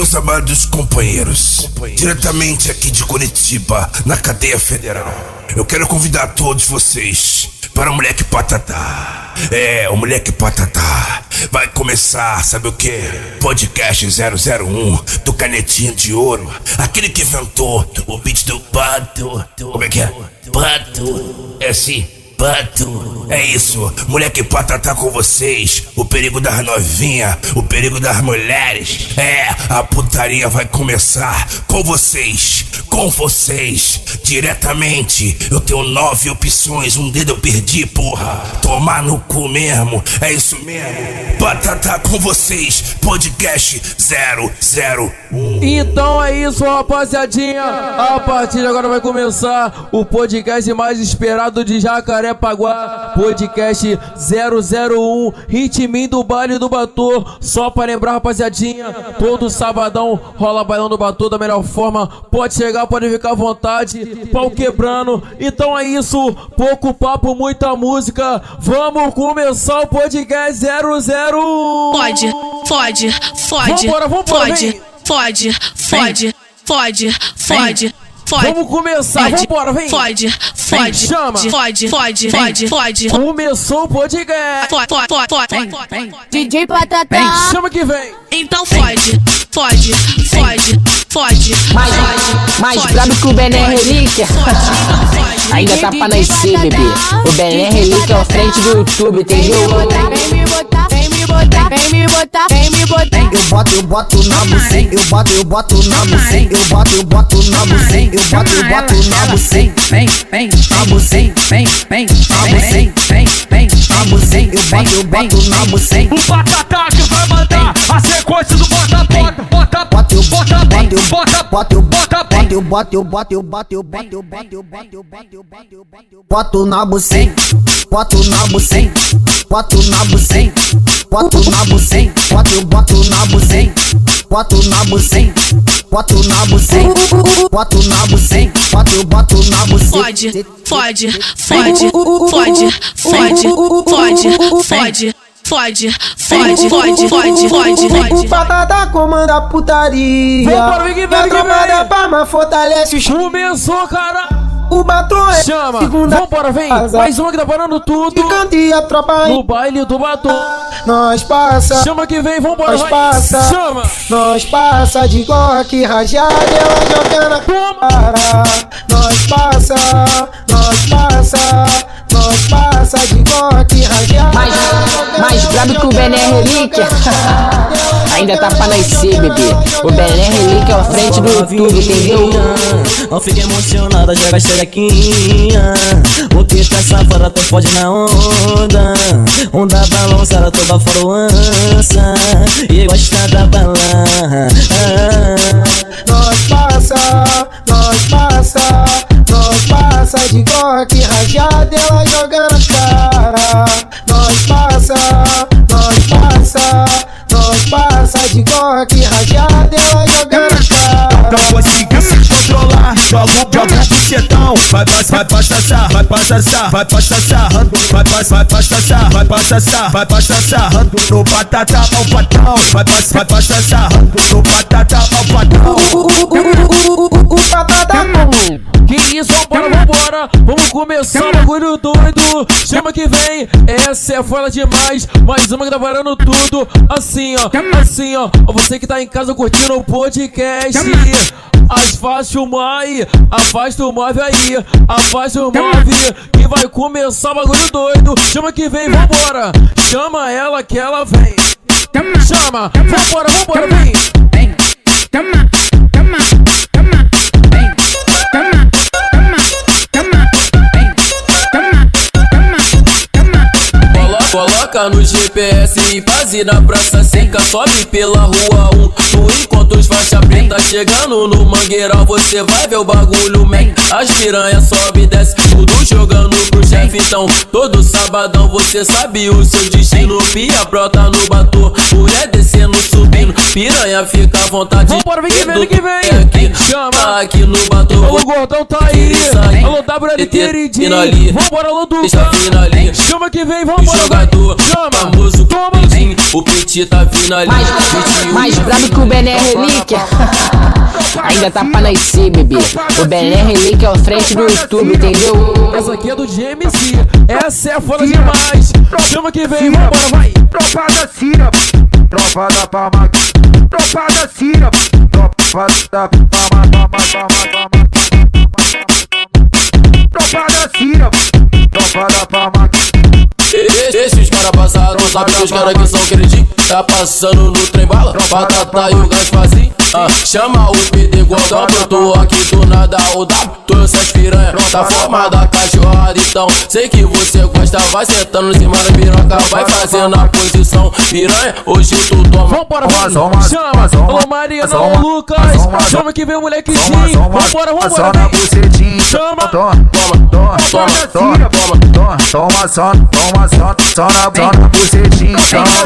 Meus amados companheiros, diretamente aqui de Curitiba, na cadeia federal, eu quero convidar todos vocês para o Moleque Patatá. O Moleque Patatá vai começar, sabe o que? Podcast 001 do Canetinha de Ouro, aquele que inventou o beat do Pato. Como é que é? Pato. É assim. Pato, é isso, Moleque Patatá com vocês. O perigo das novinhas, o perigo das mulheres. A putaria vai começar com vocês, diretamente. Eu tenho 9 opções, um dedo eu perdi, porra. Tomar no cu mesmo, é isso mesmo. Patatá com vocês, podcast 001. Então é isso, rapaziadinha. A partir de agora vai começar o podcast mais esperado de Jacarepaguá, podcast 001, ritminho do baile do Batô. Só pra lembrar, rapaziadinha, todo sabadão rola bailão do Batô da melhor forma. Pode chegar, pode ficar à vontade, pau quebrando. Então é isso, pouco papo, muita música. Vamos começar o podcast 001. Fode. Vambora, Fode. Vamos começar, vambora, vem. Fode. Chama. Fode. Começou o podcast. DJ Patatá. Chama que vem. Então fode. Mais brabo que o Bené Relíquia. Ainda tá pra nascer, bebê. O Bené Relíquia é o frente do YouTube, entendeu? Vem me botar. Eu boto na buceta, eu boto na buceta, eu boto na buceta, eu boto na buceta, vem, na buceta, vem, eu boto na buceta. O Patatá que vai mandar a sequência do bota boto na buceta, boto na buceta, boto na buceta, boto na buceta, boto na buceta, boto na buceta, boto na buceta, boto na buceta, boto na buceta. Fode. O Patatá comanda a putaria. A tropa da Palma fortalece o chão. Começou, cara. O batom é Chama, segunda vambora, vem. casa. Mais uma que tá parando tudo. Ficando e a tropa No baile do Batô. nós passa. Chama que vem, vambora, Nós vai. passa. Chama. Nós passa de coque rajada, ela joga na cara. Nós passa de coque rajada. Mais brabo que o Bené Relíquia. Ainda tá pra nascer, bebê. O Bené Relíquia é o frente do YouTube, entendeu? Não fica emocionada, joga a xerequinha. Porque tá safada, tu fode na onda. Onda balançada, toda foroança. E gosta da balada. Nós passa de coque rajada, ela joga na cara. Nós passa de coque rajada, ela joga na cara. Não consigo se controlar, joga o bucetão. Vai passar, sarrando no Patatá ao patão. Vai passar, sarrando no Patatá ao patão. O Patatá Que isso, vambora. Vamos começar o bagulho doido. Chama que vem. Essa é foda demais. Mais uma que tá parando tudo. Assim, ó. Você que tá em casa curtindo o podcast. Afasta o móvel aí. Afasta o móvel que vai começar o bagulho doido. Chama que vem, vambora. Chama ela que ela vem. Chama, vambora, vem. Coloca no GPS e base na praça seca. Sobe pela rua 1, tu encontra os faixa preta. Chegando no Mangueiral, você vai ver o bagulho, man. As piranhas sobe e desce, tudo jogando pro chefe. Então, todo sabadão você sabe o seu destino. Pia brota no Batô, mulher descendo, subindo. Piranha fica à vontade. Vambora, vem que vem. Aqui, Chama. aqui no Batô. O gordão tá aí. Alô, WL queridinho. Vambora, alô, Duca. Chama que vem, vambora. Famoso, o Petit tá vindo ali. Mais brabo que o Bené Relíquia. Ainda tá pra nascer, bebê. O Bené Relíquia é o frente do YouTube, entendeu? Essa aqui é do GMC, essa é foda demais. Chama que vem, vambora, vai. Tropa da Síria, tropa da Palma, tropa da Síria, tropa da Palma, tropa da Síria, tropa da Palma. Esses caras passaram, sabe que os caras que são queridinhos. Tá passando no trem bala, batata e o gás vazio. Chama o PD igual eu tô aqui do nada, o W, tô essas piranha. Tá formada a cachorrada, então sei que você gosta. Vai sentando em cima da piroca, vai fazendo a posição. Piranha, hoje tu toma. Vambora, vai, chama, alô Maria, alô Lucas. Chama que vem o molequezinho. Vambora, vambora, vem. Chama, toma na bucetinha.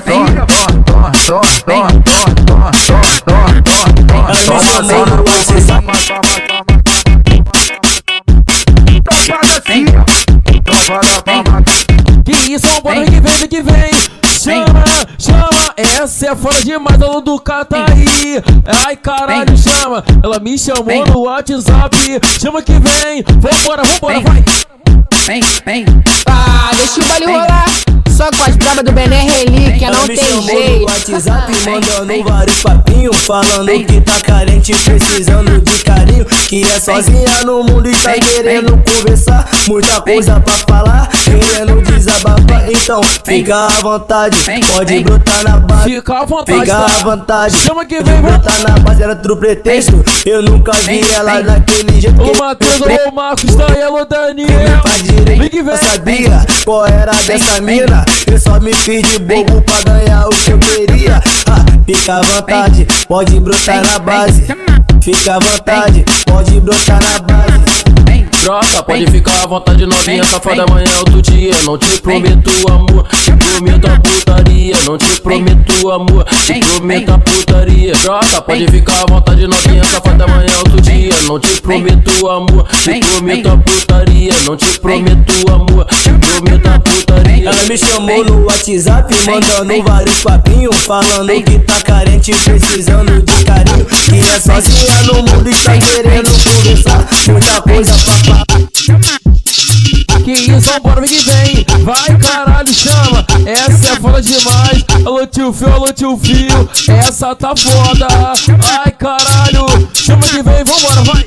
Que isso, vambora, vem que vem. Chama, essa é fora demais, alô do Cataí. Ai caralho, chama. Ela me chamou no WhatsApp. Chama que vem, vambora, vai. Vem. Ah, deixa o baile rolar. Só com as bravas do Bené Relíquia, não tem jeito. No WhatsApp mandando vários papinhos, falando que tá carente, precisando de carinho, que é sozinha no mundo e tá querendo conversar. Muita coisa pra falar, querendo desabafar. Então fica à vontade, pode brotar na base. Fica à vontade, fica à vontade. Chama que vem, brotar na base, era outro pretexto. Eu nunca vi ela daquele jeito. O Matheus, o Marcos, tá aí, alô Daniel. Vem que vem. Eu sabia qual era dessa mina. Eu só me fiz de bobo pra ganhar o que eu queria. Fica à vontade, pode brotar na base. Fica à vontade, pode brotar na base. Troca, pode ficar à vontade, novinha, safada, amanhã é outro dia. Não te prometo amor, te prometo a putaria. Não te prometo amor, te prometo a putaria. Troca, pode ficar à vontade, novinha, safada, amanhã é outro dia. Não te prometo amor, te prometo a putaria. Não te prometo amor, te prometo a putaria. Ela me chamou no WhatsApp, mandando vários papinhos, falando que tá carente, precisando de carinho, que é sozinha no mundo e tá querendo conversar. Muita coisa pra falar. Que isso, vambora, vem que vem. Vai caralho, chama. Essa é foda demais. Alô tio Fio, essa tá foda. Ai caralho, chama que vem, vambora, vai.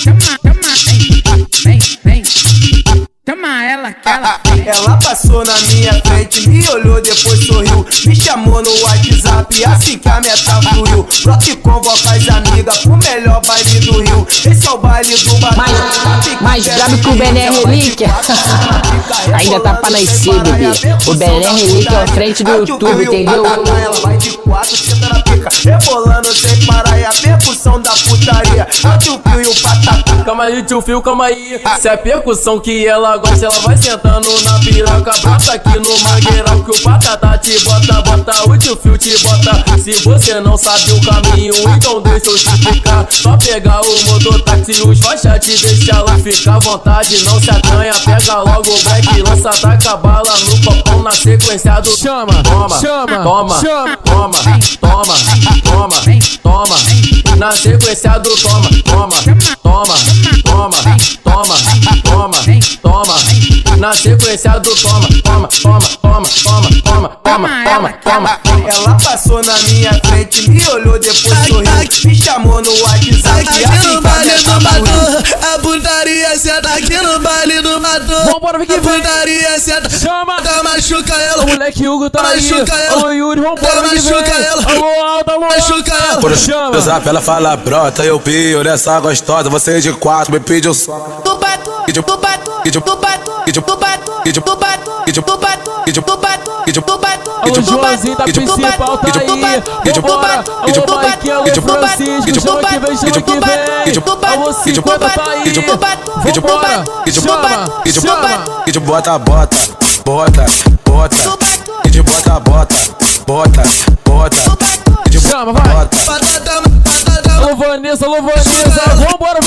Chama ela, que ela. Ela passou na minha frente, me olhou, depois sorriu. Me chamou no WhatsApp, assim que a meta fluiu. Brota e convoca as amigas pro melhor baile do Rio. Esse é o baile do Batu. Mais brabo que o Bené Relíquia. Ainda tá pra nascer, bebê. O Bené Relíquia é o frente do YouTube, entendeu? Ela vai de 4, senta na pica, rebolando sem parar. É a percussão da putaria. O tio Fio e o Patata. Calma aí, tio Fio, calma aí. Se é percussão que ela gosta, ela vai sentando na piroca. Brota aqui no mangueirão que o Patata te bota, o tio Fio te bota. Se você não sabe o caminho, então deixa eu te explicar. Só pegar o mototáxi, os faixas te deixa lá. Fica à vontade, não se acanha. Pega logo o break, lança, taca a bala no copão na sequência do chama, toma, chama, toma, chama. toma, toma, toma, toma. Na sequência do toma, toma, toma, toma, toma, toma, toma. Na sequência do toma, toma, toma, toma, toma, toma, toma, toma. Ela passou na minha frente, me olhou, depois sorriu. Me chamou no WhatsApp, aqui no baile do Matu, a putaria senta aqui no baile do Matu. Vambora, vem que vem. A putaria senta, chama, machuca ela. O moleque Hugo tá aí, alô Yuri, vambora, vem que vem. Alô Alda, alô Alda. Por WhatsApp ela fala brota, eu pio nessa gostosa. Você de 4 me pediu só. Do Batu, do Batu, do Batu, do Batu, do Batu, do Batu, do Batu, do Batu. O Joãozinho da principal tá aí. Vambora, alô Mike, alô Francisco, chama que vem, chama que vem. Alô 50 tá aí. Vambora, chama. E de bota, bota, bota, bota. E de bota, bota, bota, bota. Chama, vai. Alô Vanessa, vambora,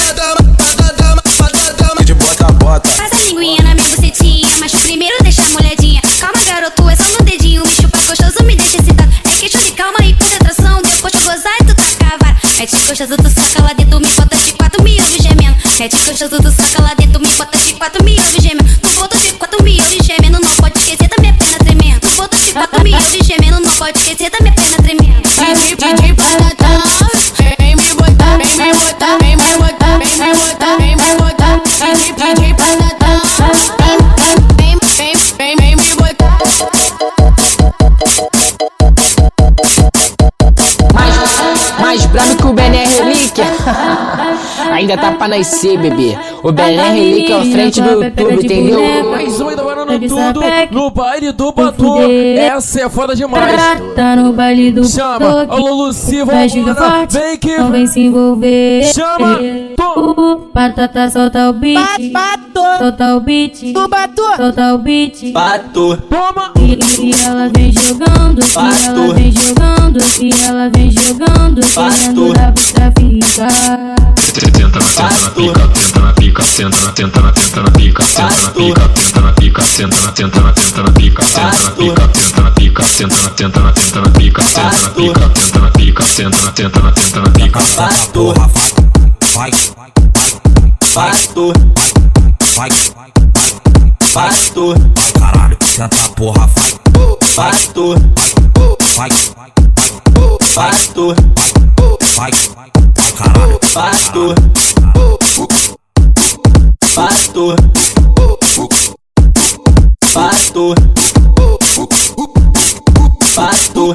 e de bota, bota. Passa a linguinha na minha bucetinha, mas primeiro deixa a molhadinha. Calma garoto, é só no dedinho, me chupa gostoso, me deixa excitado. É queixo de calma e concentração, depois de gozar e tu taca a vara. Mete gostoso, tu saca lá dentro, me bota de quatro, me ouve gemendo. Mete gostoso, tu saca lá dentro, me bota de quatro, me ouve gemendo. Tu bota de quatro, me ouve gemendo, não pode esquecer da minha perna tremendo. Tu bota de quatro, me ouve gemendo, não pode esquecer da minha perna tremendo. DJ Patatá, vem me botar, vem me botar, vem me botar, vem me botar, vem me botar. DJ Patatá, vem me botar. Mais brabo que o Bené Relíquia. Ainda tá pra nascer, bebê. O Bené Relíquia é o frente do YouTube, entendeu? Mais um ainda agora no tudo, no baile do Batu. Essa é foda demais. Tá no baile do Chama, alô Luci, vem que não vem se envolver. Chama, Patata, solta o beat. Solta o beat. Solta o beat. Pato. Toma. E ela vem jogando. E ela vem jogando. E ela vem jogando. Querendo dar pra ficar. Senta na pica, senta na pica, senta na pica, senta na pica, senta na pica, senta na pica, senta na pica, senta na pica, senta na pica, senta na pica, senta na pica, senta na pica, senta na pica, senta na pica. Pato. Vai. Pato. Vai. Pato. Caralho, senta porra, vai. Pato. Vai. Pato. Vai. Caralho. Pato. Pato. Pato. Pato.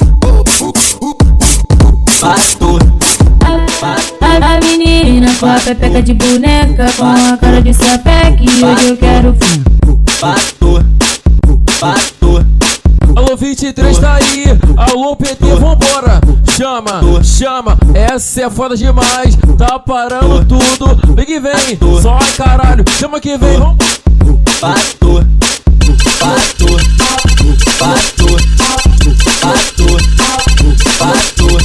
Pato. A menina com a pepeca de boneca, com a cara de sapeque, hoje eu quero. Pato. Pato. Alô 23 tá aí, alô PT, vambora. Chama, chama, essa é foda demais. Tá parando tudo, vem que vem. Só caralho, chama que vem. Pato. Pato. Pato. Pato. Pato.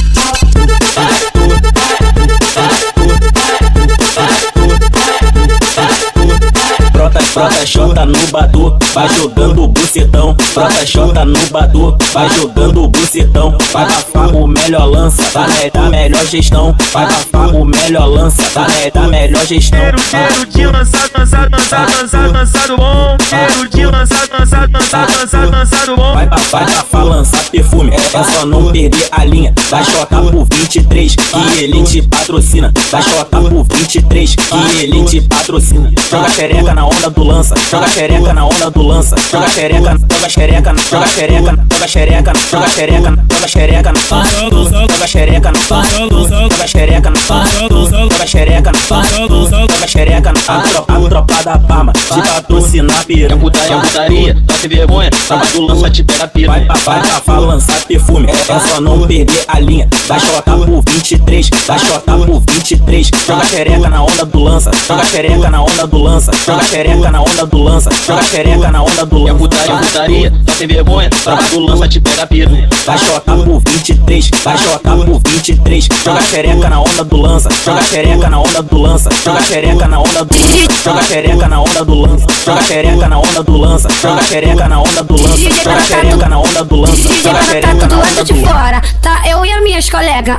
Frota xota no batu, vai jogando o bucetão. Frota xota no batu, vai jogando o bucetão. Vai bafar o melhor lança, tá da melhor gestão. Vai bafar o melhor lança, tá da melhor gestão. Cheiro de lançado, lançado, lançado, lançado, lançado bom. Cheiro de lançado, lançado, lançado, lançado, lançado bom. Vai bafar lançar perfume, é só não perder a linha. Vai chocar por 23, que ele te patrocina. Vai chocar por 23, que ele te patrocina. Joga xereca na onda do lança, joga xereca na onda do lança, joga xereca, joga xereca, joga xereca, joga xereca, joga xereca, joga xereca, joga xereca, joga xereca, joga xereca, joga xereca, a tropa da Palma te patrocinar piranha. Putaria, tá sem vergonha, tava do lança te pega pira. Vai pra lançar perfume, é só não perder a linha. Vai chocar por 23, vai chocar por 23. Joga xereca na onda do lança, joga xereca na onda do lança, joga xereca na onda do lança, joga xereca na onda do lança. Putaria, tá sem vergonha, tava do lança te pega pira. Vai chocar por 23, vai chocar por 23. Joga xereca na onda do lança, joga xereca na onda do lança, joga xereca na onda do lança, joga xereca na onda do lança, joga xereca na onda do lança, joga xereca na onda do lança, joga xereca na onda do lança, joga xereca na onda do lança. Tá eu e as minhas colegas.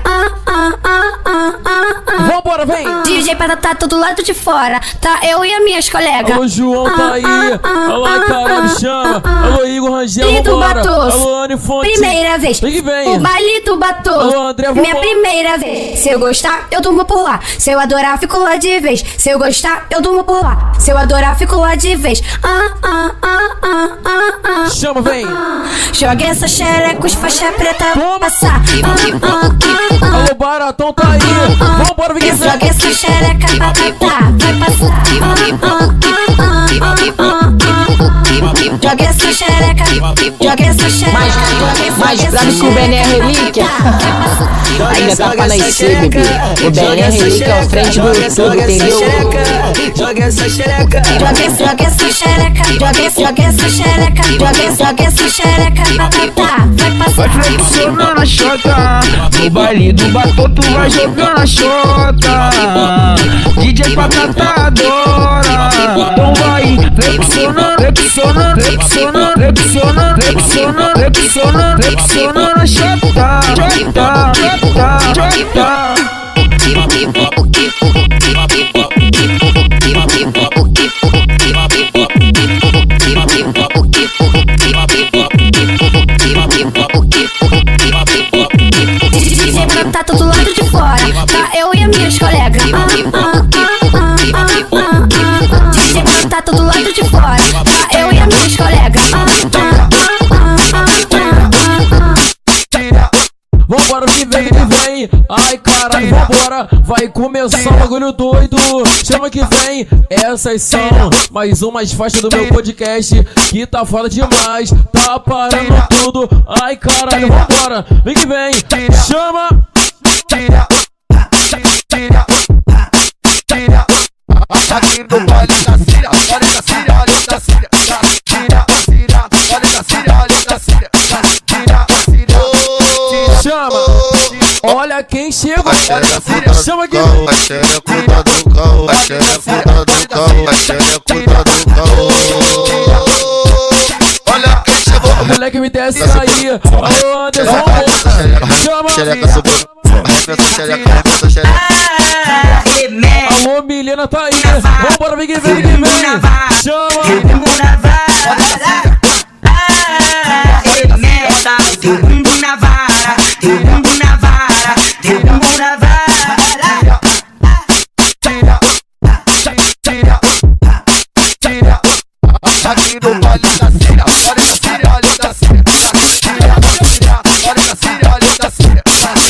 Vambora, vem. DJ Patatá, todo lado de fora. Tá eu e as minhas colegas. Alô João tá aí, alô caralho, chama. Alô Igor Rangel, vambora. Alô Anne Fonte. Primeira vez, vem que vem. o baile do Batu. Alô André, vambora. Minha primeira vez. Se eu gostar, eu durmo por lá. Se eu adorar, fico lá de vez. Se eu gostar, eu durmo por lá. Se eu adorar, fico lá de vez. Chama, vem. Joga essa xereca, os faixa preta passar. Alô Baratão tá aí, vambora, vem que vem. Joga essa xereca pra tentar, vai passar. Joga essa xereca, joga essa xereca. Mais brabo que o Bené Relíquia. Ainda tá pra nascer, bebê. O Bené Relíquia é o frente do YouTube, entendeu? Joga essa xereca, joga essa xereca, joga essa xereca, joga essa xereca pra tentar, vai passar. Vai flexionando a xota, no baile do Batu tu vai jogando a xota. DJ Patatá adora, então vai flexionando, flexionando, flexiona, flexiona, flexiona, flexiona, flexiona na chata, chata, chata, chata. Tá todo lado de fora, tá eu e as minhas colegas. DJ tá todo lado de fora, tá eu e as minhas colegas. Vambora que vem, ai caralho, vambora. Vai começar um bagulho doido, chama que vem. Essas são mais umas faixas do meu podcast que tá foda demais, tá parando tudo. Ai caralho, vambora, vem que vem, chama. Aqui no baile da Síria, olha da Síria, olha da Síria, Síria, Síria, olha da Síria, olha da Síria, Síria, chama. Olha quem chegou, chama aqui. A xerecuda do cão, a xerecuda do cão, a xerecuda do cão. Olha quem chegou. O moleque me desce aí, alô Anderson, chama. Xereca subiu, xereca, alô Milena tá aí, vambora, vem que vem, chama. Teu bumbum na vara, teu bumbum na vara, teu bumbum na vara. Aqui no baile da Síria, olha da Síria, olha da Síria, Síria, olha da Síria, olha da Síria,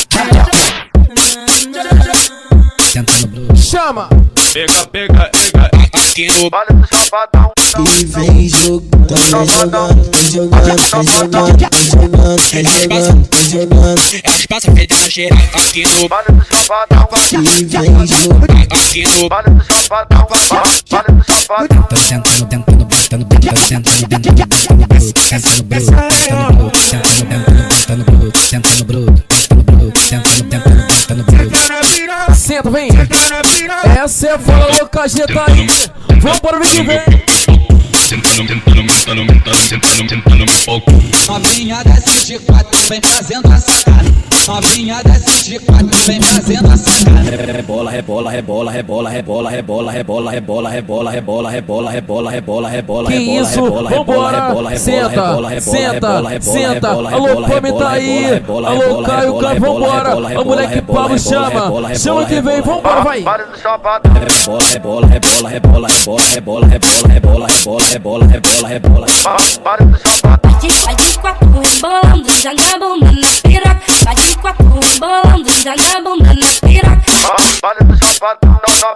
chama. pega, pega, pega. Aqui no baile do Chapadão. E vem jogando, vem jogando, vem jogando, vem jogando, vem jogando, vem jogando, vem jogando. Elas passam fedendo geral aqui no baile do Chapadão. E vem jogando, aqui no baile do Chapadão. Baile do Chapadão. Tô sentando dentro do botando bruto, sentando dentro do botando bruto, sentando bruto, sentando bruto, sentando dentro do botando bruto, sentando bruto, sentando bruto, sentando dentro do botando bruto. Senta, vem. Essa é a fala louca, tá aí. Vambora, vem que vem. Novinha desce de quatro, vem fazendo a sacada. Novinha desce de quatro, vem fazendo a sacada. Rebola, rebola, rebola, rebola, rebola, rebola, rebola, rebola, rebola, rebola, rebola, rebola, rebola, rebola, que isso? Vambora, senta, senta, senta. Alô, Pami tá aí. Alô, Caio, vambora. O moleque Pablo chama. Chama que vem, vambora, vai. Rebola, rebola, rebola, rebola, rebola, rebola, rebola, rebola, rebola, rebola, rebola, rebola. Vai de quatro rebolando, joga a bunda na piroca. Vai de quatro rebolando, joga a bunda na piroca. Baile do Chapadão,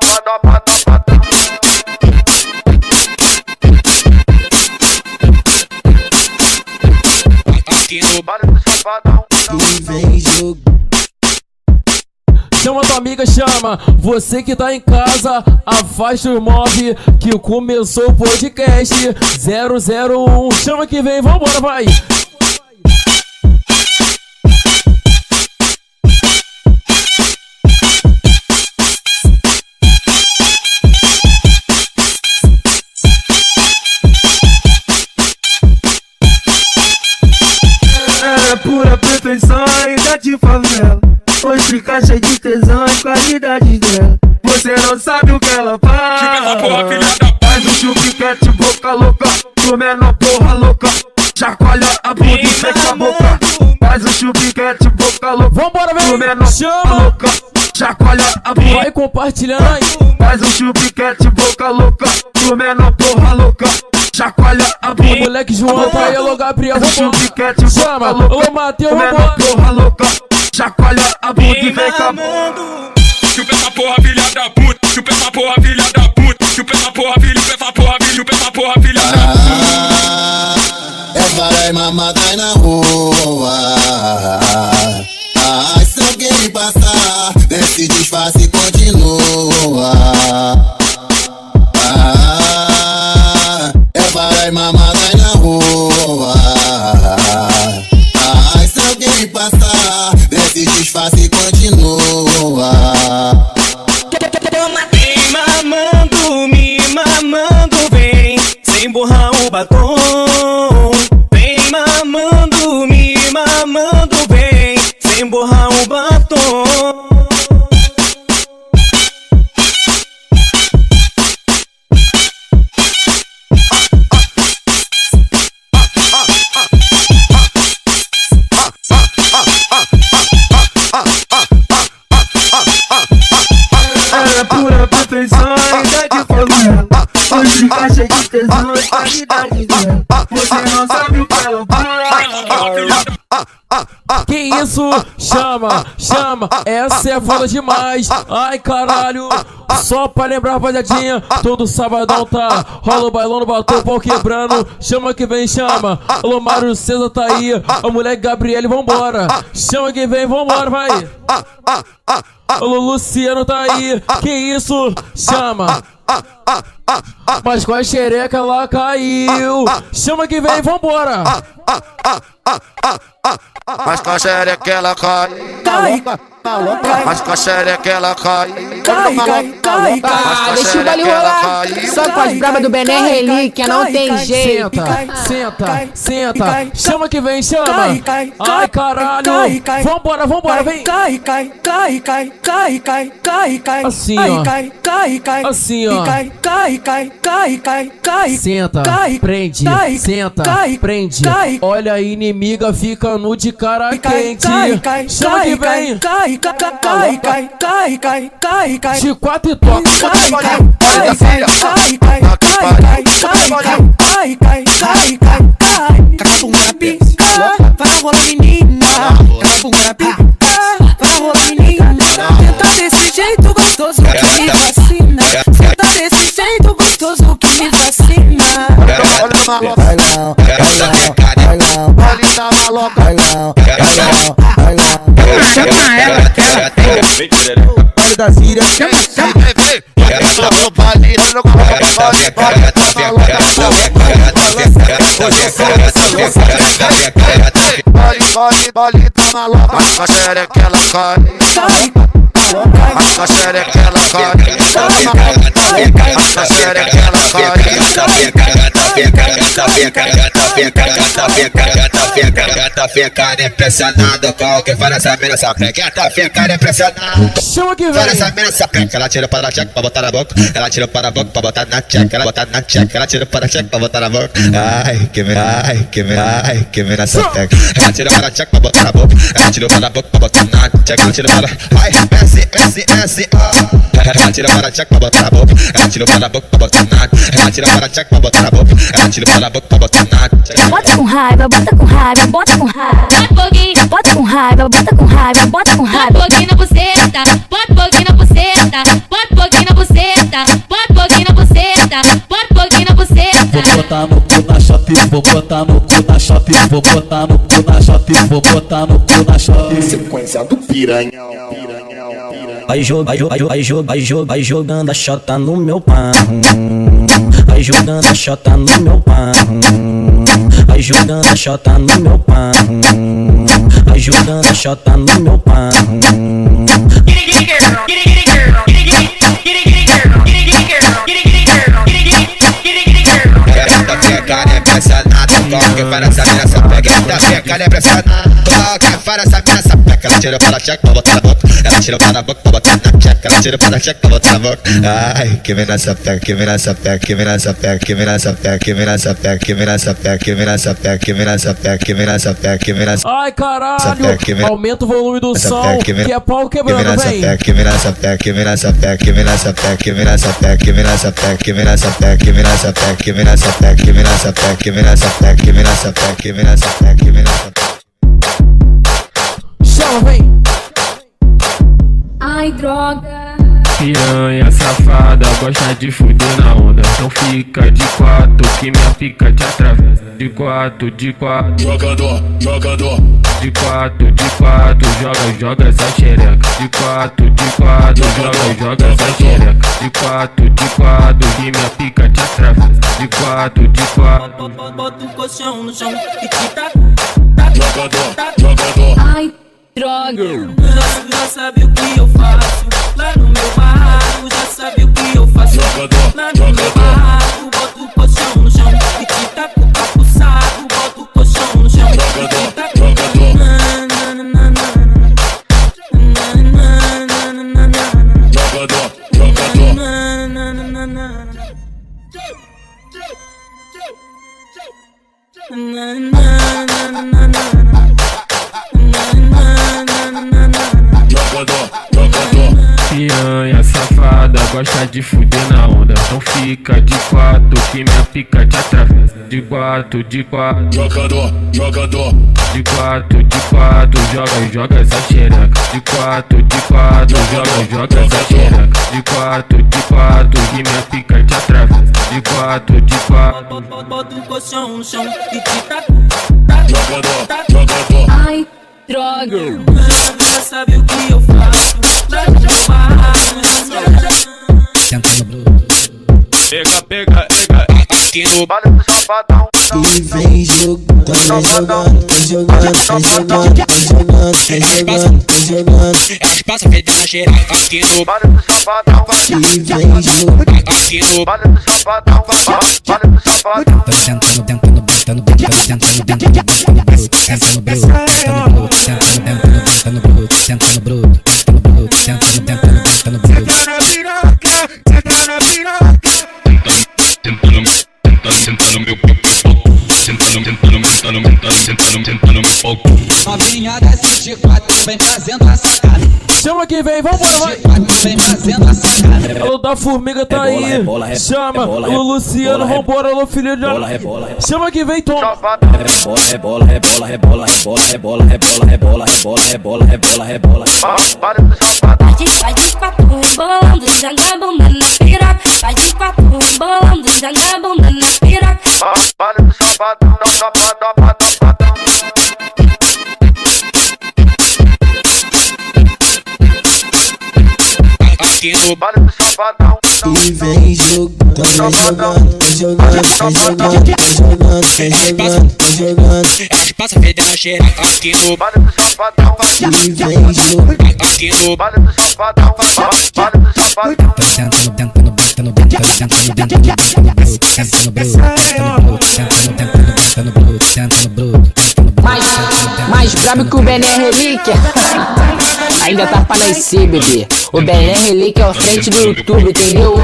aqui no baile do Chapadão. E vem jogo. Chama tua amiga, chama. Você que tá em casa, afasta o mob que começou o podcast 001. Chama que vem, vambora, vai. É pura pretensão, ainda de favela. Hoje fica cheio de tesão e qualidades dela. Você não sabe o que ela faz. Faz um chupiquete, boca louca. Do menor porra louca. Chacoalha a bunda e fecha a boca. Faz um chupiquete, boca louca. Vambora, vem. Do menor porra louca. Chacoalha a bunda. Vai compartilhando aí. Faz um chupiquete, boca louca. Do menor porra louca. Chacoalha a bunda. O moleque João tá aí, alô Gabriel, vambora. Chama, alô Matheus, vambora. Porra louca. Chacoalha a bunda e vem camando. Chupa essa porra, filha da puta. Chupa essa porra, filha da puta. Chupa essa porra, filha, chupa essa porra, filha, chupa essa porra, filha da puta. É vara e mamada aí na rua. Se alguém me passar, desce, disfarce e continua. É vara e mamada aí na rua. Se alguém me passar, desce, disfarce e continua. Me mamando, vem, sem borrar o batom. pura pretensão, ainda de favela. Hoje caixa de tesão, qualidade dela. Você não sabe o que ela fala. Que isso? Chama, chama, essa é foda demais. Ai caralho, só pra lembrar, rapaziadinha, todo sabadão tá rola o bailão no batom, pau quebrando. Chama que vem, chama. Alô, Mário César tá aí, a mulher Gabriele, vambora. Chama que vem, vambora, vai. Alô, Luciano tá aí, que isso? Chama. Mas com a xereca ela caiu. Chama que vem, vambora. Mas com a xereca ela cai. Mas com a xereca ela cai. Deixa o baile rolar. Só com as brabas do Bené Relíquia, não tem jeito. Senta, senta. Chama que vem, chama. Ai caralho. Vambora, vambora, vem. Assim, ó. Assim, ó. Senta, prende, senta, prende. Olha a inimiga ficando de cara quente. Chama que vem. De 4 e toca. Vai rolar menina, vai rolar menina. Tenta desse jeito gostoso que me vacina. Tenta desse jeito gostoso que me vacina. Bailão, Paulina maloca. Chama ela que ela tem. Olha da Síria, chama. Paulina maloca. Mas com a xereca ela cai. Mas com a xereca ela cai. Mas com a xereca ela cai. Gata fica impressionado com o que faz essa mina sapeca. Gata fica impressionado. Chama que vem. Faz essa mina sapeca. Ela tira para a checa pra botar na boca. Ela tira para a boca pra botar na checa. Ela bota na checa. Ela tira para a checa pra botar na boca. Ai, que mina sapeca. Ela tira para a checa pra botar na boca. Ela tira para a boca pra botar na checa. Ela tira para ai, S. Ela tira para a checa pra botar na boca. Ela tira para a boca pra botar na. Ela tira para a checa pra botar na boca. Ela tira para a boca pra botar na. Bota com raiva, bota com raiva, bota com raiva. Bota com raiva, bota com raiva, bota com raiva. Bota pouquinho na buceta, bota pouquinho na buceta, bota pouquinho na buceta, bota pouquinho na buceta, bota pouquinho na buceta. Vou botar no cu na shop, vou botar no cu na shop, vou botar no cu na shop, vou botar no cu na shop. Sequência do piranha. Vai jogando a chota no meu pão. Vai jogando a chota no meu pão. Vai jogando a chota no meu pão. Vai jogando a chota no meu pão. Gata fica impressionada com o que faz essa mina sapeca. Gata fica impressionada com o que faz essa mina sapeca. Ela tira para a checa pra botar na boca. Ela tira para a boca pra botar na checa. Ela tira para a checa pra botar na boca. Ai, que mina sapeca, que mina sapeca, que mina sapeca, que mina sapeca, que mina sapeca, que mina sapeca, que mina sapeca, que mina sapeca, que mina sapeca, que mina sapeca. Ai caralho, aumenta o volume do som, que é pau quebrando, vem. Que mina sapeca, que mina sapeca, que mina sapeca, que mina sapeca, que mina sapeca, que mina sapeca, que mina sapeca, que mina sapeca, que mina sapeca, que mina sapeca, que mina sapeca, que mina sapeca, que mina sapeca. Chama, vem. Ai, droga. Piranha safada, gosta de fuder na onda. Então fica de 4 que minha pica te atravessa. De 4, jogador. De 4, joga essa xereca. De 4, joga essa xereca. De 4, que minha pica te atravessa. De 4. Bota o colchão no chão e te taca. Jogador. Ai, droga. Já sabe o que eu faço. Lá no meu barraco, já sabe o que eu faço. Lá no meu barraco, bota o colchão no chão e te taca o papo saco. Bota o colchão no chão e te taca. Piranha safada gosta de fuder na onda. Então fica de quatro que minha pica te atravessa. De quatro, jogador, jogador. De quatro, joga essa xereca. De quatro, joga essa xereca. De quatro, que minha pica te atravessa. De quatro. Bota o colchão no chão e te taca. Jogador. Ai, droga. Já sabe o que eu faço. Lá no meu barraco. Pega. Aqui no baile do Safadão. E vem jogando. Elas passam fedendo a xereca aqui no baile do Safadão. E vem jogando. Aqui no baile do Safadão. Baile do Safadão. Senta no meu corpo, senta no meu palco. Novinha desce de quatro, vem fazendo a sacada. Chama que vem, vambora, vai. Vem fazendo a sacada. Alô da Formiga tá aí. Chama o Luciano, vambora, alô filho de chama que vem, Tom. Rebola. Faz de quatro, rebolando, joga a bunda na piroca. Faz de quatro, rebolando, joga a bunda na piroca. Baile do Safadão, safadão. Aqui no baile do Safadão. E vem jogando. Elas passam fedendo a xereca aqui no baile do Safadão. E vem jogando. Aqui no baile do Safadão. Baile do Safadão. Mais brabo que o Bené Relíquia. Ainda tá pra nascer, bebê. O Bené Relíquia é o frente do YouTube, entendeu?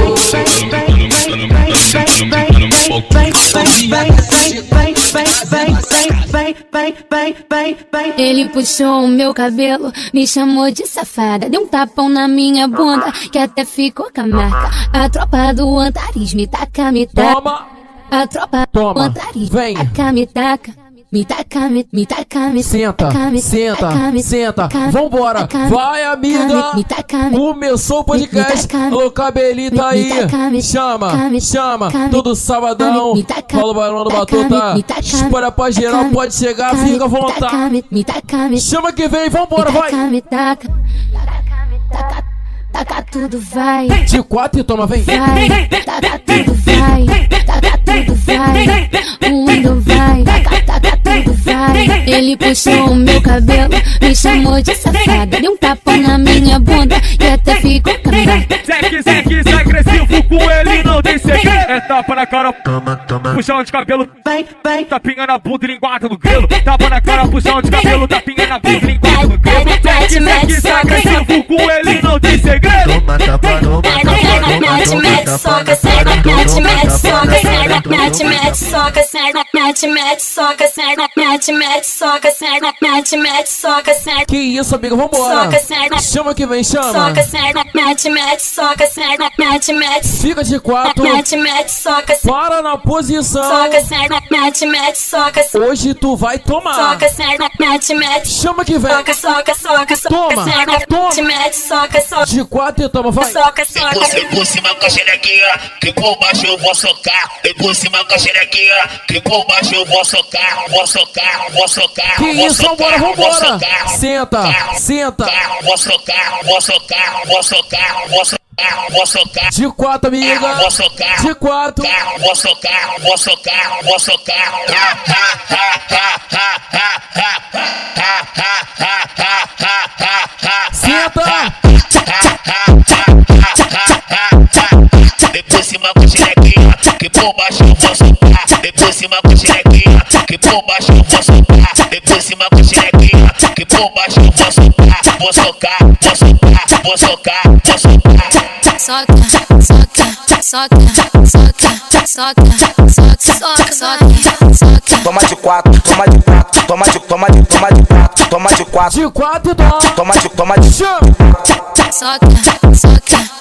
Ele puxou o meu cabelo, me chamou de safada. Deu um tapão na minha bunda, que até ficou com a marca. A tropa do Antares me taca. Toma. A tropa do Antares vem. Me taca. Senta. Vambora. Vai, amiga. Começou o podcast. Alô, cabelinho tá aí. Chama. Todo sabadão. Rola o balão do Batuta. Espalha pra geral, pode chegar, fica à vontade. Chama que vem, vambora, vai. Taca tudo, vai. De quatro e toma, vem. Taca tudo, vai. Mundo vai. Taca tudo, vai. Ele puxou o meu cabelo, me chamou de safada. Deu um tapão na minha bunda e até ficou cambada. Zeque, agressivo, com ele não tem segredo. É tapa na cara, puxão de cabelo. Vem, tapinha na bunda, linguada no grelo. Tapa na cara, puxão de cabelo, tapinha na bunda, linguada no grelo. Zeque, agressivo, com ele não tem segredo. Toma tapa, Mete, soca, certo. Que isso, amiga, vambora. Chama que vem, chama. Mete. Fica de quatro. Soca, para na posição. Soca, hoje tu vai tomar. Mete. Chama que vem. Toma. De quatro e toma, vai. Vem por cima com a xerequinha, que por baixo eu vou socar. Vem por cima com a xerequinha, que por baixo eu vou socar. Vou socar. Que isso, vambora. Senta. Vou socar. De quatro, amiga. Vou socar. De quatro. Vou socar. Senta. Vem por cima com a xerequinha, que por baixo eu vou socar. Vem por cima com a xerequinha, que por baixo eu vou socar. Vem por cima com a xerequinha, que por baixo eu vou socar. Vou socar. Toma de quatro, toma de quatro. De quatro e toma. Toma de Soca.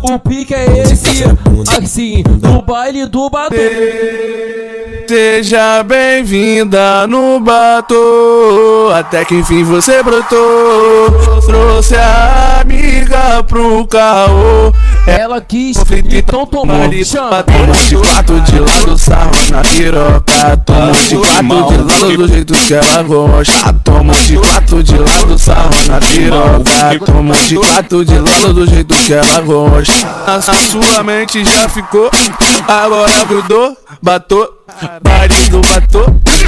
O pique é esse, assim, no baile do Batu. Seja bem-vinda no Batu, até que enfim você brotou. Trouxe a amiga pro caô. Ela quis, então tomou. Chama. Toma de quatro de lado, sarro na piroca. Toma de quatro de lado do jeito que ela gosta. Toma de quatro de lado, sarro na piroca. Toma de quatro de lado do jeito que ela gosta. A sua mente já ficou, agora grudou, batou. Marido batou,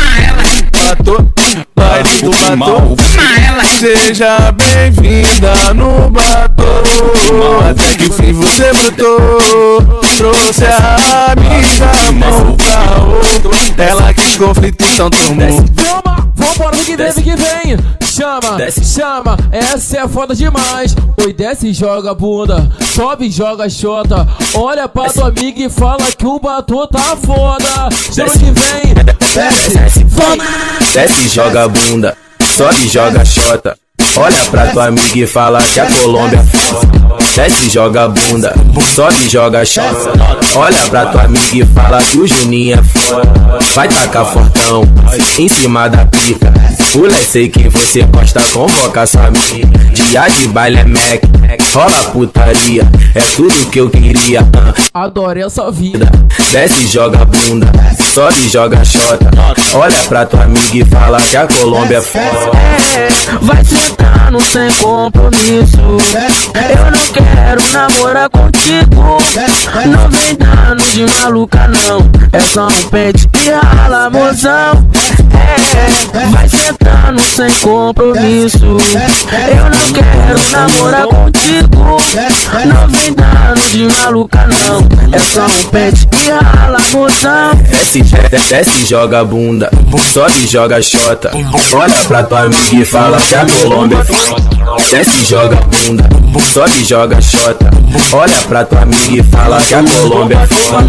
marido batou. Seja bem-vinda no Batu, até que enfim você brotou. Trouxe a amiga mão caô. Ela quis conflito, então tomou. Vambora, que vem. Chama, essa é foda demais. Oi, desce e joga a bunda, sobe e joga a xota. Olha pra tua amiga e fala que o Batu tá foda. Chama que vem, desce e joga a bunda, sobe e joga a xota. Olha pra tua amiga e fala que a Colômbia é foda. Desce e joga a bunda, sobe e joga a xota. Olha pra tua amiga e fala que o Juninho é foda. Vai tacar fortão em cima da pica. Pula, sei que você gosta, convoca sua amiga. Dia de baile é Mac, rola putaria, é tudo que eu queria. Adoro essa vida. Desce e joga a bunda, sobe e joga a xota. Olha pra tua amiga e fala que a Colômbia é foda. Vai sentando sem compromisso. Eu não quero namorar contigo. Não vem dando de maluca não. É só um pente e rala, mozão. Vai sentando sem compromisso. Eu não quero namorar contigo. Não vem dando de maluca não. É só um pente e rala, mozão. Desce e joga a bunda, sobe e joga a xota. Olha pra tua amiga e fala que a Colômbia é foda. Desce e joga a bunda, sobe e joga a xota. Olha pra tua amiga e fala que a Colômbia é foda.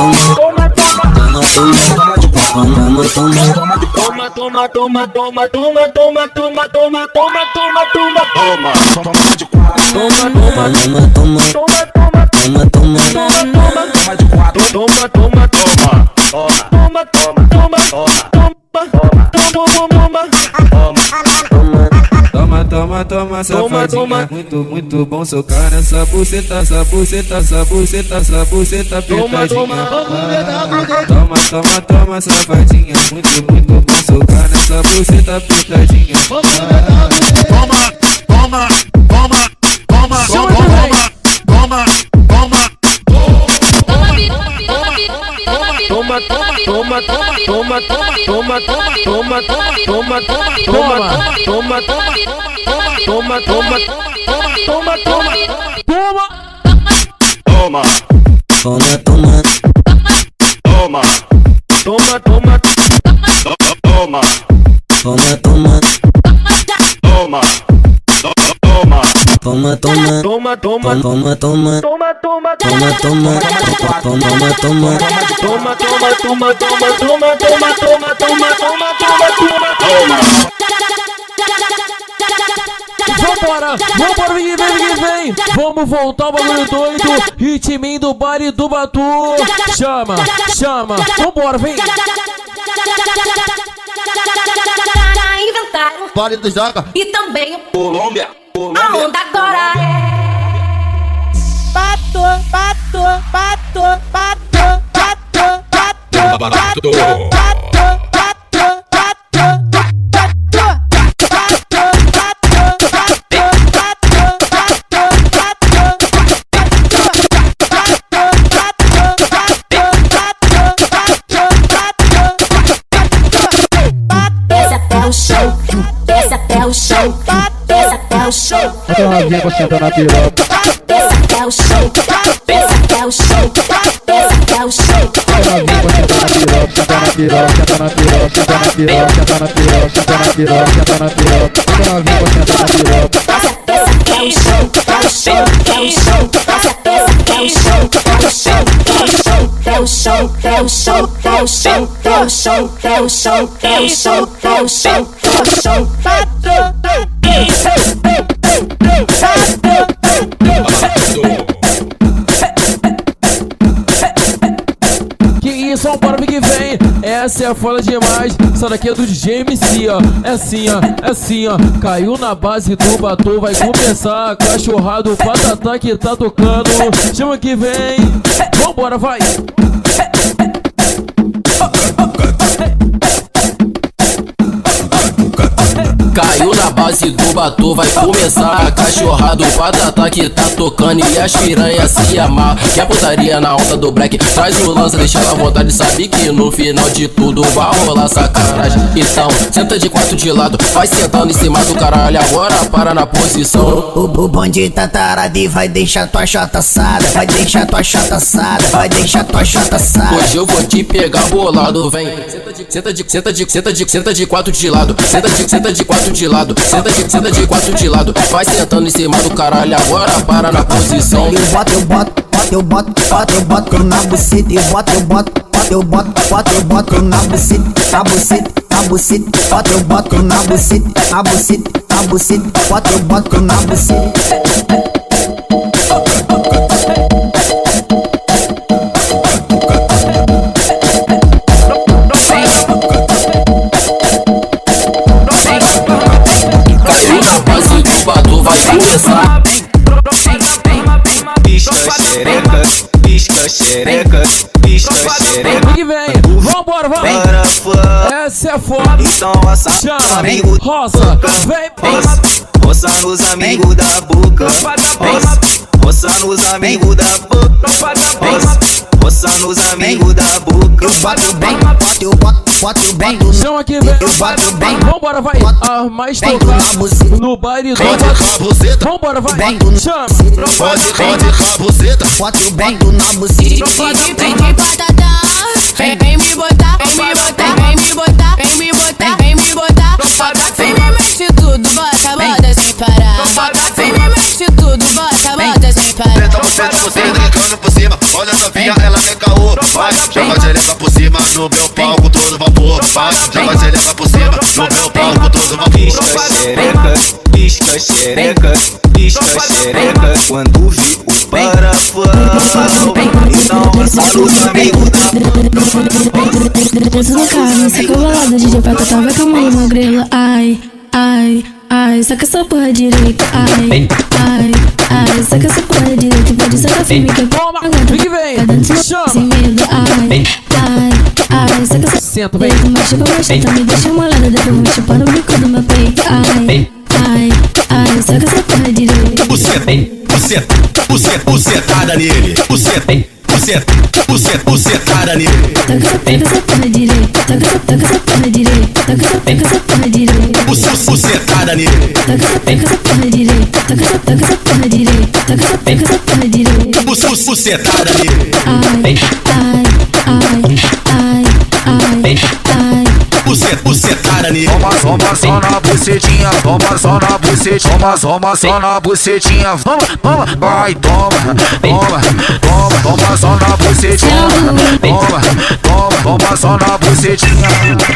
Toma, safadinha, muito bom socar nessa buceta, apertadinha. Toma, safadinha, muito bom socar nessa buceta, apertadinha. Vambora, vem. Vamos voltar o bagulho doido. Ritminho do baile do Batu. Chama. Vambora, vem. Inventaram Baile do Joga e também Colômbia. A onda agora é Batu. Desce até o chão. Então a novinha concentra na piroca. Desce até o chão. som, bora que vem. Essa é foda demais. Essa daqui é do DJ MC, ó. É assim, ó, é assim, ó. Caiu na base do batom, vai começar. Cachorrado, patatá que tá tocando. Chama que vem. Vambora, vai. Caiu na base do batom, vai começar. Cachorrado, patatá que tá tocando e as piranhas se amar. Que a putaria na onda do break traz o lança, deixa ela à vontade. Sabe que no final de tudo vai rolar sacanagem. Então, senta de quatro de lado, vai sentando em cima do caralho. Agora para na posição. O bonde tá tarado e vai deixar tua chata assada. Vai deixar tua chata assada. Vai deixar tua chata assada. Hoje eu vou te pegar bolado, vem. Senta de quatro de lado. Senta de quatro de lado. Senta de quatro de lado. Vai sentando em cima do caralho. Agora para na posição. Eu boto na buceta. Eu boto na buceta. Na buceta. Eu boto na buceta. Na buceta. Eu boto na buceta. Vai começar. Pisca xereca, pisca xereca, pisca xereca. Que vem, vambora, vai. Essa é foda. Então roça, chama, amigo, roça, vem, roça nos amigos da boca. Roça nos amigos da boca. Roça nos amigos da boca. Eu bato bem, eu boto bem. Chama aqui, vem, eu bato bem. Vambora, vai. A mais tocar no baile do buceta. Vambora, vai. Chama. Pode buceta. Boto bem na buceta. Vem me botar, vem me botar, vem me botar, vem me botar, vem me botar. Vem me mexe tudo, bota sem parar. Vem me mexe tudo, bota sem parar. Senta você brincando por cima. Olha essa novinha, ela quer caô. Vai, joga a xereca por cima no meu palco todo vapor. Vai, joga a xereca por cima no meu palco todo vapor. Pisca xereca, pisca xereca, pisca xereca. Quando vi o parafuso, então roça nos amigos da boca. Desce no carro, saca a balada, DJ Patatá vai com a mão no grelo. Ai, ai, ai, saca essa porra direita. Ai, ai, ai, saca essa porra direita. Pode sacar firme que é toma, que vem, sem medo. Ai, ai, ai, saca essa senta, vem. Machuca minha chata, me deixa molhada, depois me chupar no bico do meu peito. Ai, ai, ai, saca essa porra direita. Bucetada nele. Bucetada nele. Taca essa porra direita. Taca essa porra direita. Taca essa porra direita. Bucetada nele. Taca essa porra direita. Taca essa porra direita. Taca essa porra direita. Bucetada nele. Ai, ai, ai, ai, ai. Bucetada nele. Toma só na bucetinha, toma só na bucetinha, toma só na bucetinha, toma, vai, toma só na bucetinha, toma só na bucetinha.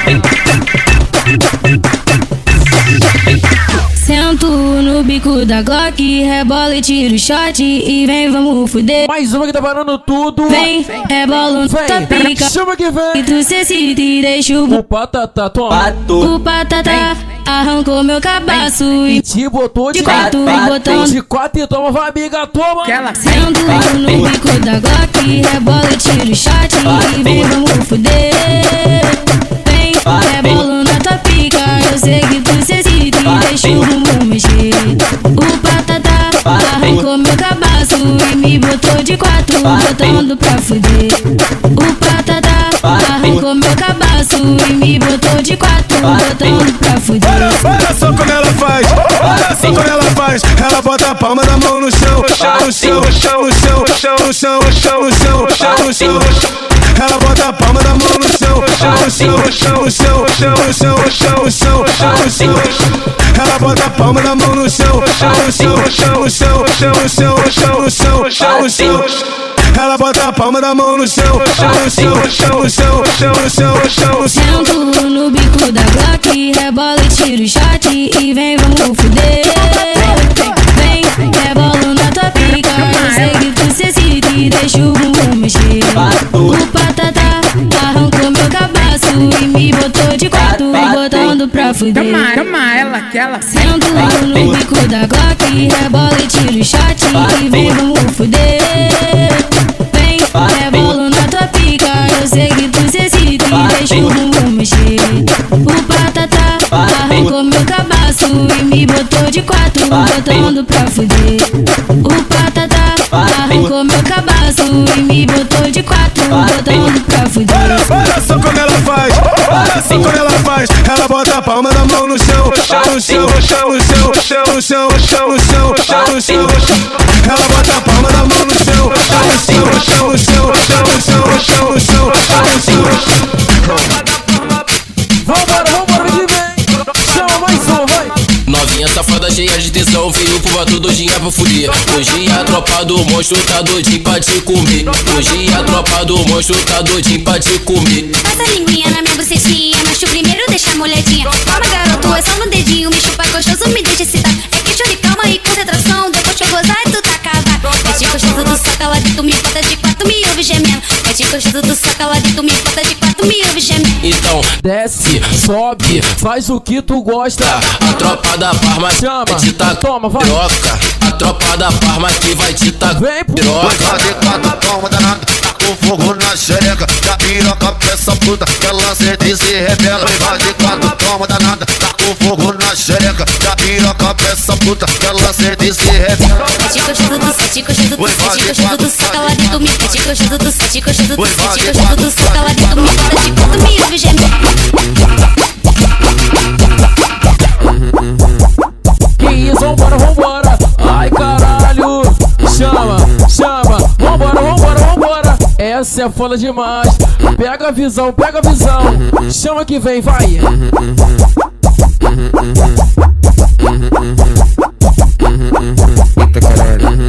Sento no bico da Glock, rebola e tiro shot e vem, vamos fuder. Mais uma que tá parando tudo. Vem, rebola na pica. Chama que vem. E tu se cita e deixa o patatá, toma. O patatá arrancou meu cabaço e te botou de quatro. De quatro e toma, vai, amiga, toma. Sento no bico da Glock, rebola e tiro shot e vem, vamos fuder. Vem, rebola na tua pica, eu sei que tu se cita e deixa o bumbum mexer. O patatá arrancou meu cabaço e me botou de quatro, botando pra fuder. O patatá arrancou meu cabaço e me botou de quatro, botando pra fuder. Olha só como ela faz, olha só como ela faz. Ela bota a palma da mão no chão, no chão, no chão, no chão, no chão, no chão, no chão, no chão. Ela bota a palma da mão no chão, no chão, no chão, no chão, no chão, no chão, no chão, no chão. Ela bota a palma da mão no chão, no chão, no chão, no chão, no chão, no chão, no chão, no chão. Ela bota a palma da mão no chão, no chão, no chão, no chão, no chão, no chão, no chão. Sento no bico da Glock, rebola e tiro shot e vem, vamos fuder. Vem, rebola na tua pica, eu sei que tu se cita e deixa o bumbum mexer. O patatá fuder. Chama ela, aquela. Sendo no bico da Glock, rebola e tira o shot. E vem, vamos fuder. Vem, rebolo na tua pica. Eu sei que tu se excita e deixa o bumbum mexer. O Patatá arrancou meu cabaço e me botou de quatro, botando pra fuder. O Patatá arrancou meu cabaço e me botou de quatro, botando pra fuder. Olha só como ela faz, olha só como ela faz. Ela bota a palma da mão no chão, no chão, no chão, no chão, no chão, no chão, no chão, no chão. Ela bota a palma da mão no chão, no chão, no chão, no chão, no chão, no chão, no chão, no chão, no chão. Vambora, vem que vem. Chama mais um, vai. Novinha safada cheia de tesão, veio pro vato doidinha pra fuder. Hoje a tropa do monstro tá doidinho pra te comer. Hoje a tropa do monstro tá doidinho pra te comer. Passa a linguinha na minha bochechinha, mas tu primeiro deixa molhadinha. Calma garoto, é só no dedinho, me chupa gostoso, me deixa excitar. É que de calma e concentração, depois que eu gozar tu tá casado. É de gostoso do saca lá dentro, me bota de quatro, me ouve gemendo. É de gostoso do saca lá dentro, me bota de quatro, me ouve gemendo. Então desce, sobe, faz o que tu gosta. A tropa da Parma chama, vai te tacar, toma, vai. Piroca. A tropa da Parma que vai te tacar, piroca. Vai fazer quatro palmas danada, tá com fogo na xereca. Da piroca pra essa puta, que ela sente e se revela. Vai fazer quatro palmas danada, tá com fogo na xereca. Da piroca pra essa puta, que ela sente e se revela. É de gostoso do sete, gostoso do sete, gostoso do saca lá dentro, me é de gostoso do sete, gostoso do sete, gostoso do saca lá dentro, me bota de quatro, me ouve gemendo. Que isso, vambora. Ai caralho, chama. Vambora. Essa é foda demais. Pega a visão. Chama que vem, vai. Eita caralho.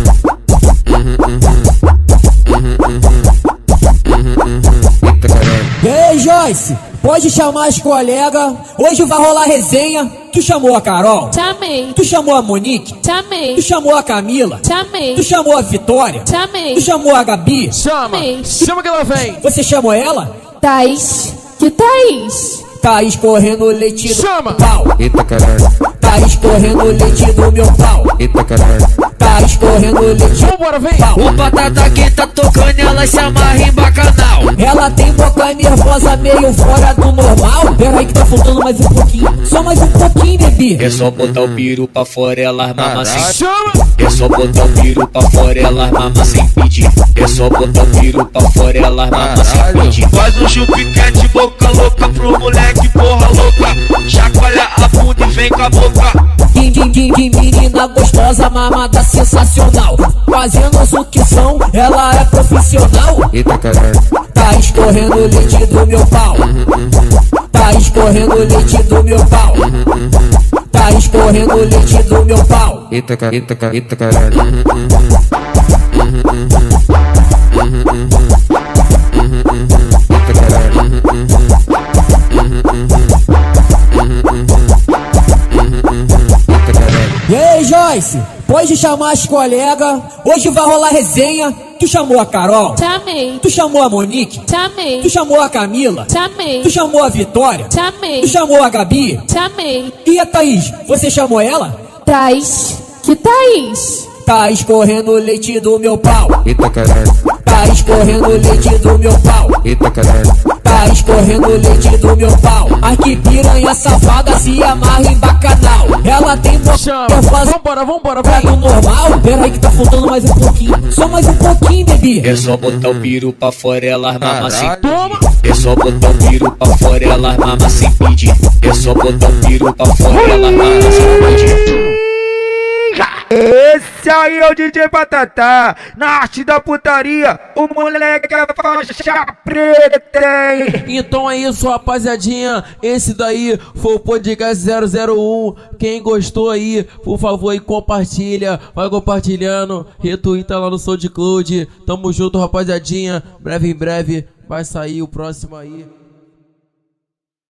Eita caralho. Ei Joyce, pode chamar as colegas. Hoje vai rolar resenha. Tu chamou a Carol? Chamei. Tu chamou a Monique? Chamei. Tu chamou a Camila? Chamei. Tu chamou a Vitória? Chamei. Tu chamou a Gabi? Chama que ela vem. Você chamou ela? Thaís. Que Thaís? Tá escorrendo leite do chama. Pau. Eita caralho. Tá escorrendo leite do meu pau. Eita caralho. Tá escorrendo leite. Vambora, vem. O Batata que tá tocando, ela se amarra em bacanal. Ela tem boca nervosa, meio fora do normal. Pera aí que tá faltando mais um pouquinho. Só mais um pouquinho, bebê. É só botar o piru pra fora, ela mama sem. Chama. É só botar o piru pra fora, ela mama sem pedir. É só botar o piru pra fora, ela mama sem pedir. Faz um chupiquete, boca louca pro moleque, porra louca. Chacoalha a bunda e vem com a boca. Que menina gostosa, mamada sensacional. Fazendo sucção, ela é profissional. Eita caralho. Tá escorrendo leite do meu pau. Tá escorrendo leite do meu pau. Tá escorrendo leite do meu pau. Eita caralho. Eita caralho. Ei Joyce, pode chamar as colegas. Hoje vai rolar resenha. Tu chamou a Carol? Chamei. Tu chamou a Monique? Chamei. Tu chamou a Camila? Chamei. Tu chamou a Vitória? Chamei. Tu chamou a Gabi? Chamei. E a Thaís? Você chamou ela? Thaís. Que Thaís? Tá escorrendo leite do meu pau. Eita caralho. Tá escorrendo leite do meu pau. Eita caralho. Tá escorrendo leite do meu pau. Ai que piranha safada, se amarra em bacanal. Ela tem boca nervosa. Vambora, vem. Do normal. Pera aí que tá faltando mais um pouquinho. Só mais um pouquinho, bebê. É só botar o piru pra fora, ela mama sem. Toma. É só botar o piru pra fora, ela mama sem pedir. É só botar o piru pra fora, ela mama sem pedir. Esse aí é o DJ Patatá, na arte da putaria, o moleque é faixa preta. Então é isso, rapaziadinha. Esse daí foi o podcast 001. Quem gostou aí, por favor, aí compartilha. Vai compartilhando, retweeta lá no SoundCloud. Tamo junto, rapaziadinha. Em breve vai sair o próximo aí.